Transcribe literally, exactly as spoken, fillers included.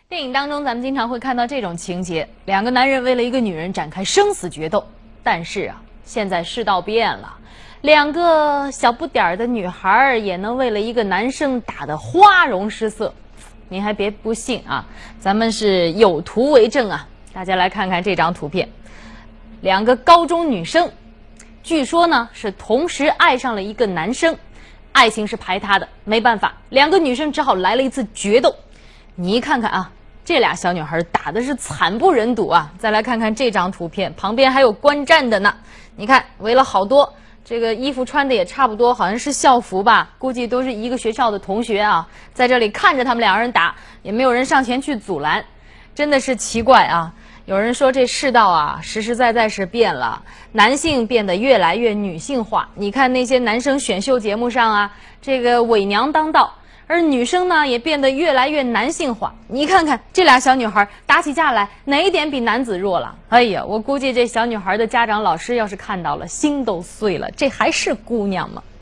电影当中，咱们经常会看到这种情节：两个男人为了一个女人展开生死决斗。但是啊，现在世道变了，两个小不点儿的女孩也能为了一个男生打得花容失色。您还别不信啊，咱们是有图为证啊！大家来看看这张图片，两个高中女生，据说呢是同时爱上了一个男生，爱情是排他的，没办法，两个女生只好来了一次决斗。你一看看啊，这俩小女孩打的是惨不忍睹啊！再来看看这张图片，旁边还有观战的呢。你看围了好多，这个衣服穿的也差不多，好像是校服吧，估计都是一个学校的同学啊，在这里看着他们两个人打，也没有人上前去阻拦，真的是奇怪啊！有人说这世道啊，实实在在是变了，男性变得越来越女性化。你看那些男生选秀节目上啊，这个伪娘当道。而女生呢，也变得越来越男性化。你看看这俩小女孩打起架来，哪一点比男子弱了？哎呀，我估计这小女孩的家长、老师要是看到了，心都碎了。这还是姑娘吗？